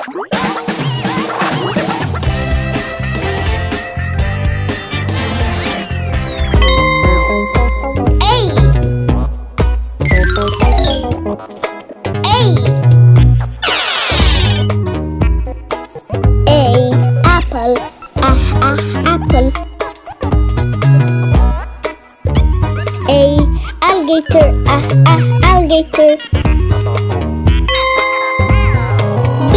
Apple. A alligator. Alligator. B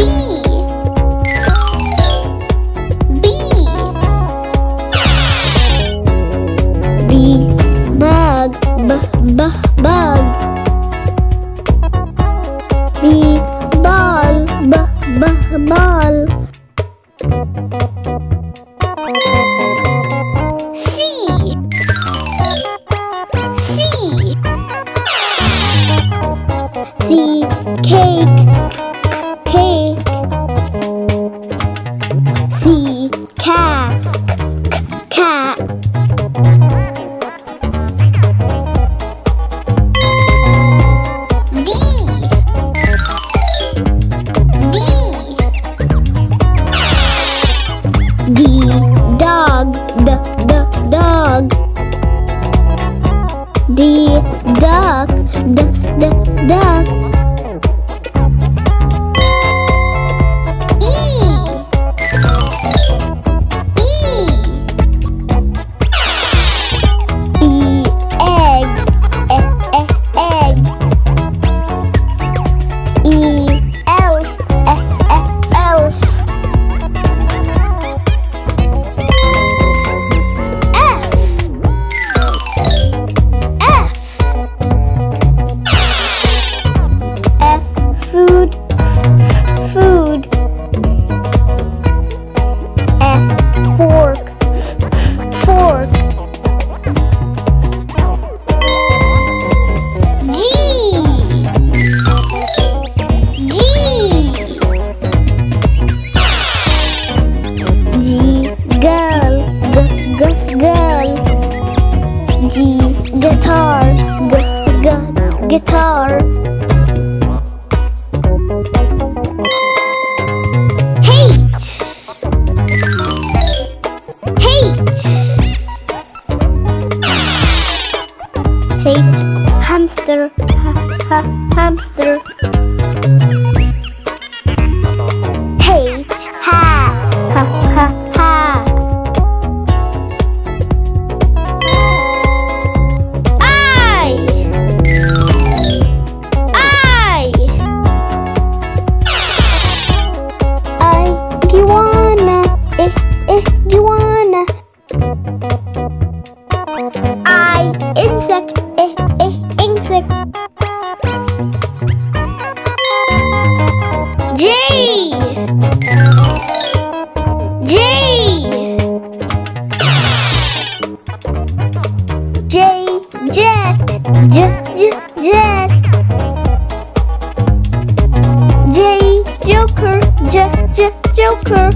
bug. Bug. B ball. Ball. C cake. C cat. D dog. Dog. D duck. Duck. Food. F fork. G girl. G guitar. Guitar. Hamster. Hamster. H hat. Hat. I iguana. Iguana. I insect. Insect. J jet. Jet. J joker. Joker.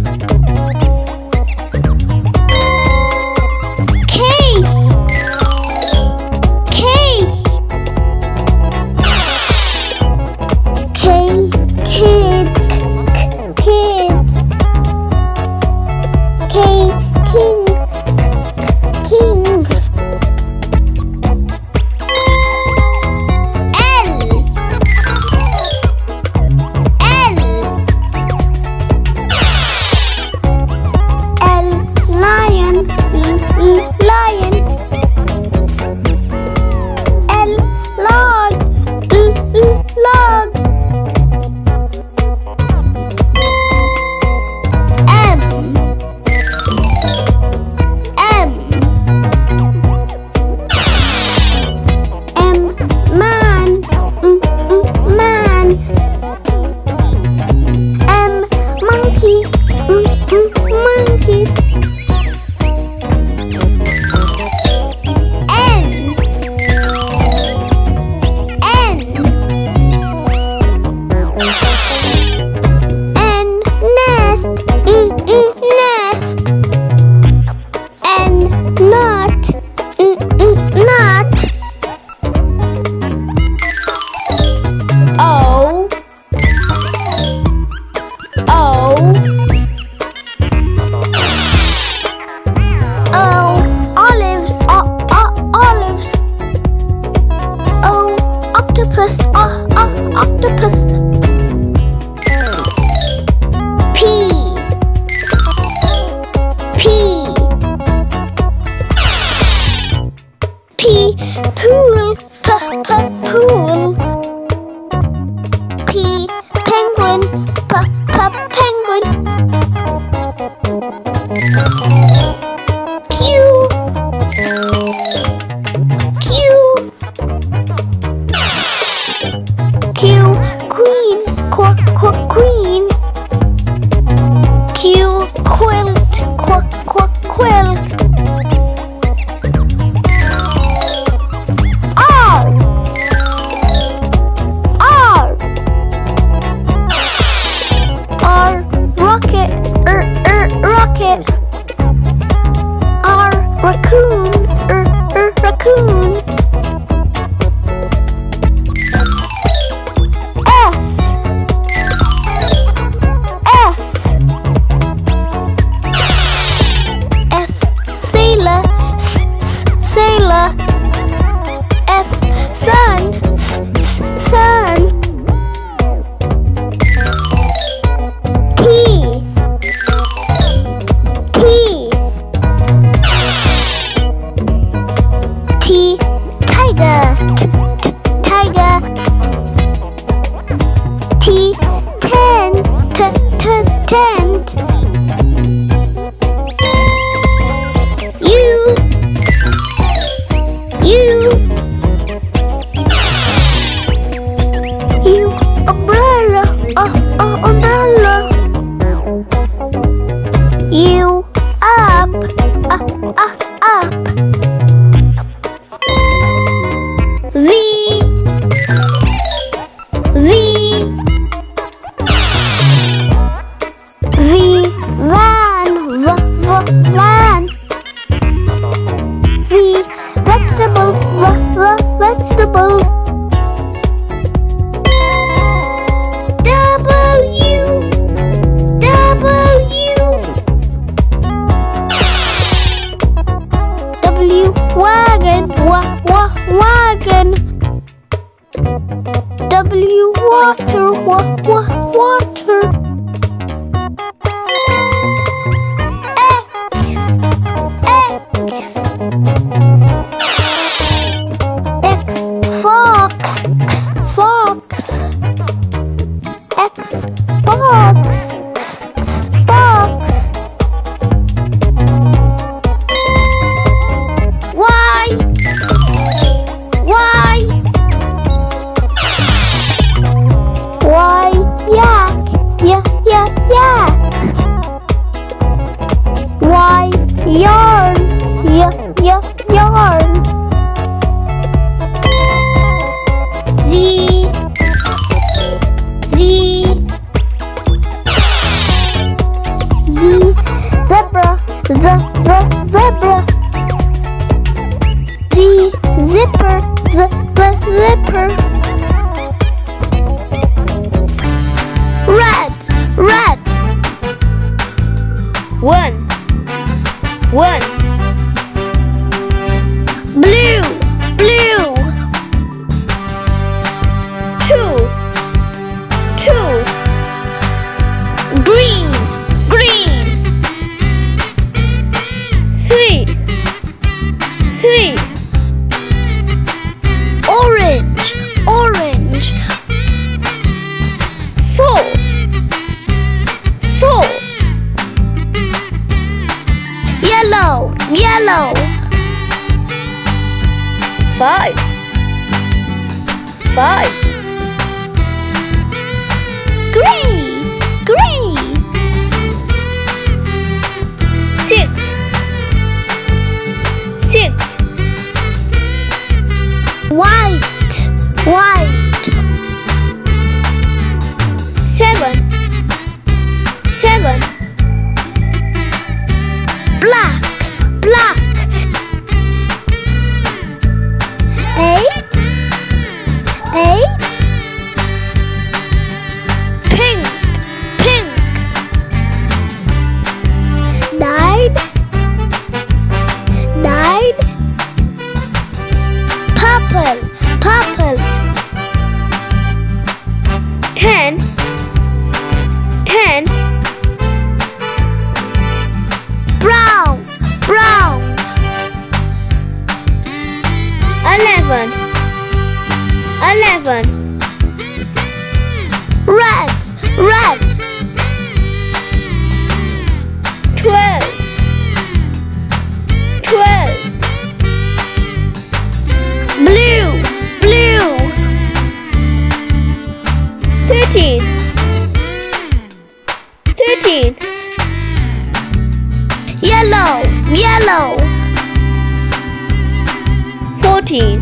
K kid. K king. L red. U umbrella. Umbrella. U up. Up. V van. Van. V vegetables. Vegetables. W wagon. Wagon. W water. Water. X fox. X box. Box. Y yak. Y yarn. Yarn. Z zebra. Zebra. Z zipper. Zipper. Red. One. Blue. Two. Green. Three. Orange. Four. Yellow. Five. Green. Six. White. Seven. Black. Eight. Pink. Nine. Purple. 10. 11. Red. 12. 13. Yellow. 14.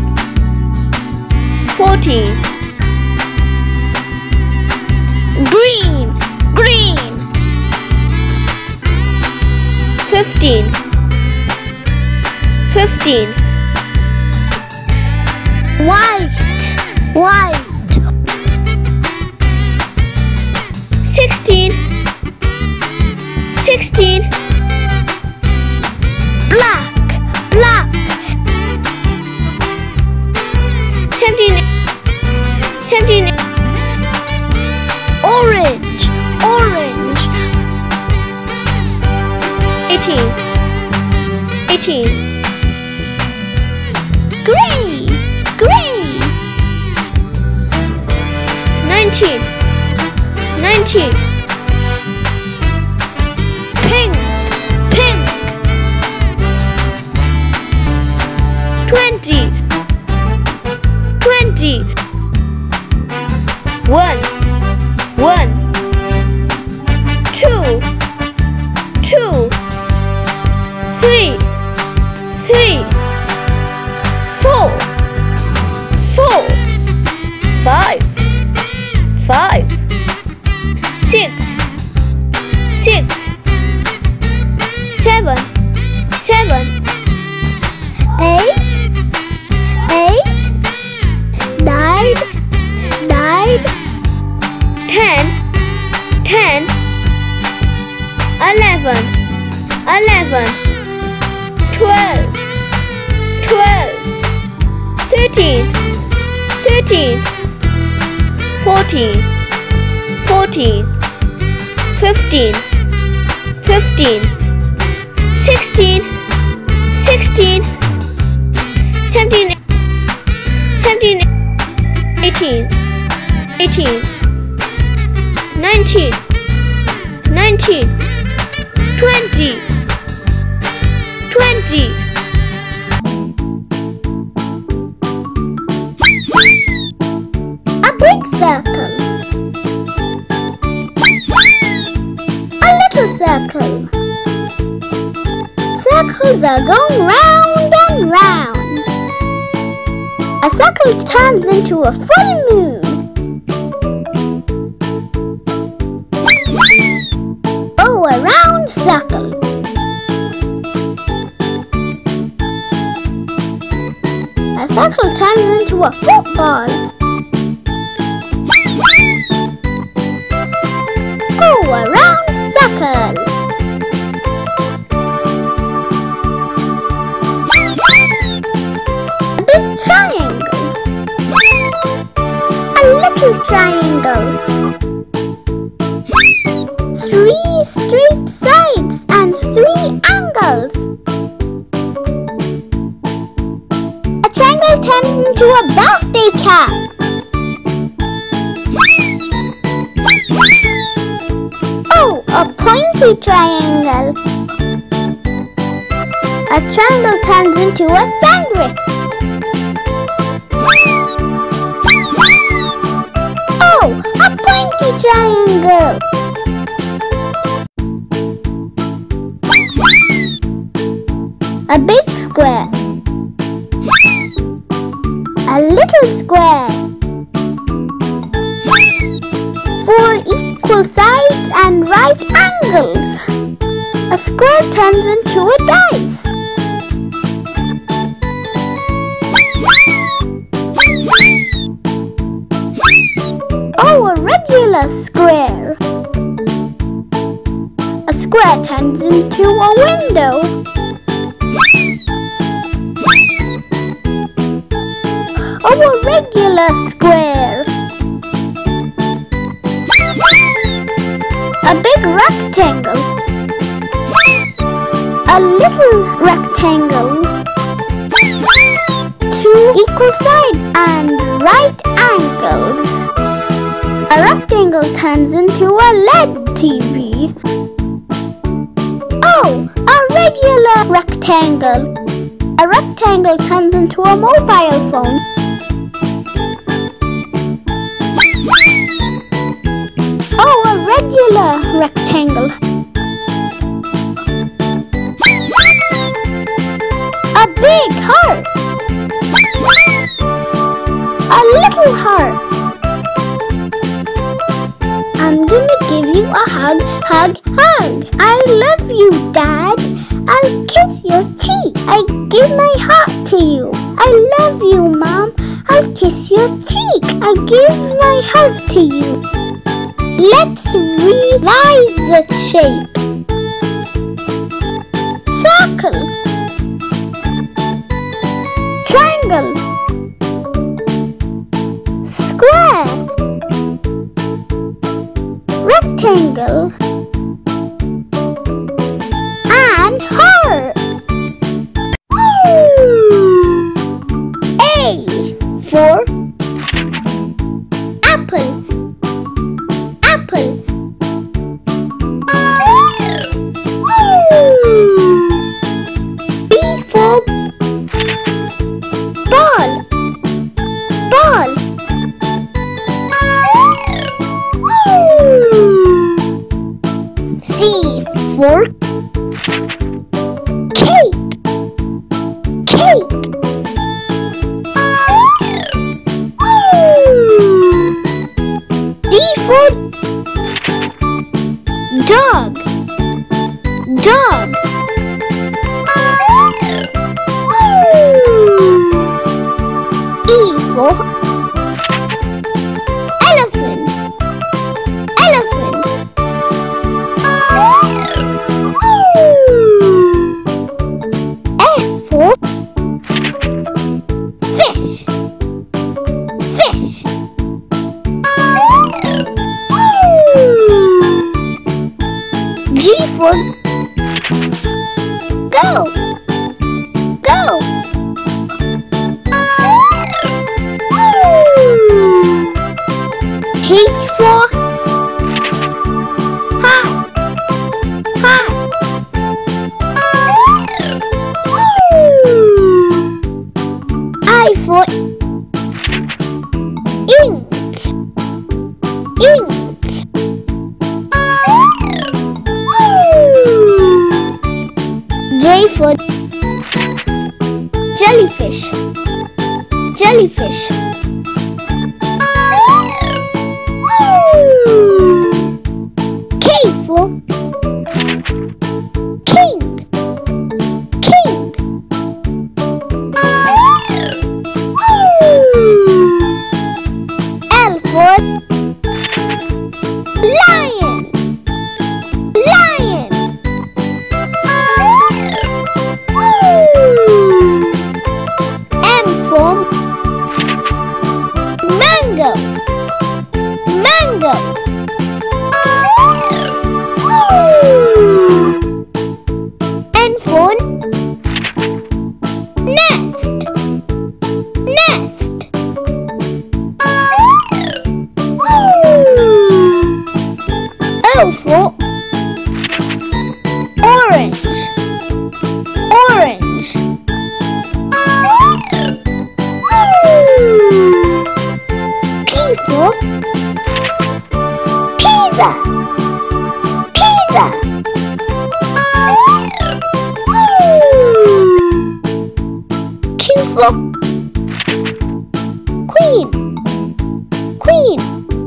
Green. 15. White. 16. Black. 17. Orange. 18. Green. 19. 2, 3, 4, 5, 6, 7, 8, 9, 10, 11, 12, 13, 14, 15, 16, 17, 18, 19, 20. A big circle. A little circle. Circles are going round and round. A circle turns into a full moon. Oh, a round circle. A circle turns into a football. Oh, a round circle. A big triangle. A little triangle. 3 straight sides and 3 angles. A triangle turns into a birthday cap. Oh, a pointy triangle. A triangle turns into a sandwich. Oh, a pointy triangle. A big square. A little square. 4 equal sides and right angles. A square turns into a dice. Oh, a regular square. A square turns into a window. Oh, a regular square. A big rectangle. A little rectangle. 2 equal sides and right angles. A rectangle turns into a LED TV. Oh, a regular rectangle. A rectangle turns into a mobile phone. Oh, a regular rectangle. A big heart. A little heart. I'm gonna give you a hug, hug, hug. I love you, Dad. I'll kiss your cheek. I give my heart to you. I love you, Mom. I'll kiss your cheek. I give my heart to you. Let's revise the shape. Circle. Triangle. Square. Rectangle. And heart. A for apple. Apple. B for ball. for cake. Cake. D for dog. Dog. E for elephant. Elephant. F for fish. Fish. G for go. Go. H for hat. Hat. I for ink. Ink. J for jellyfish. Jellyfish. K for king. King. L for lion. Lion. M for mango. Mango. N for nest. Nest. O for orange. Orange. P for pizza. Pizza. Q for queen. Queen.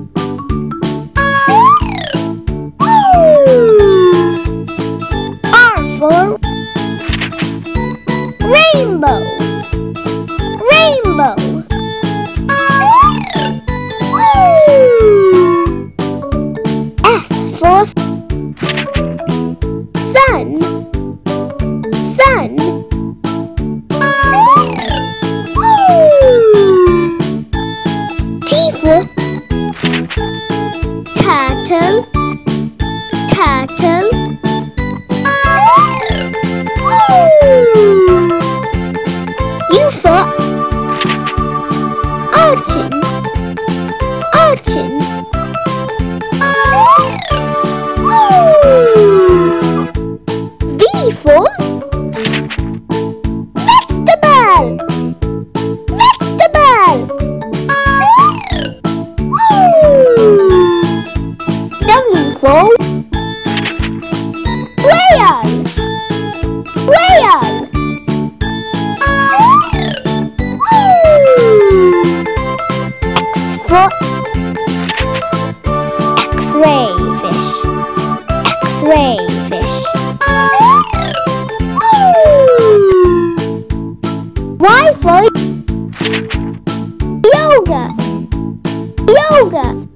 R for rainbow. Rainbow. S for sun. Sun. T for turtle. Turtle. U for urchin. Urchin. V for vegetable. Vegetable. W for whale. Whale. X for X-ray fish. X-ray fish. Y for yoga. Yoga.